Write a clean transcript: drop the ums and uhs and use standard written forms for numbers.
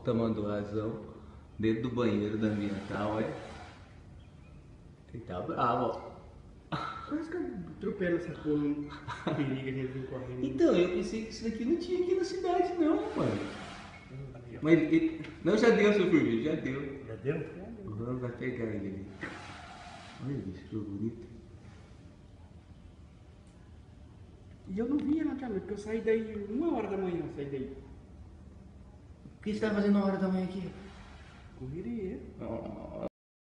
tomando razão dentro do banheiro da ambiental, olha. Ele tá bravo, ó. Quase que eu atropelo essa porra no perigo que ele vem correndo. Então, eu pensei que isso daqui não tinha aqui na cidade, não, mano. Mas ele... Não, já deu, seu filho, já deu. Já deu? Uhum, vai pegar ele ali. Olha isso, que bonito. E eu não vinha naquela noite, porque eu saí daí 1h da manhã, eu saí daí. O que você tá fazendo na hora da manhã aqui? Correria. Oh.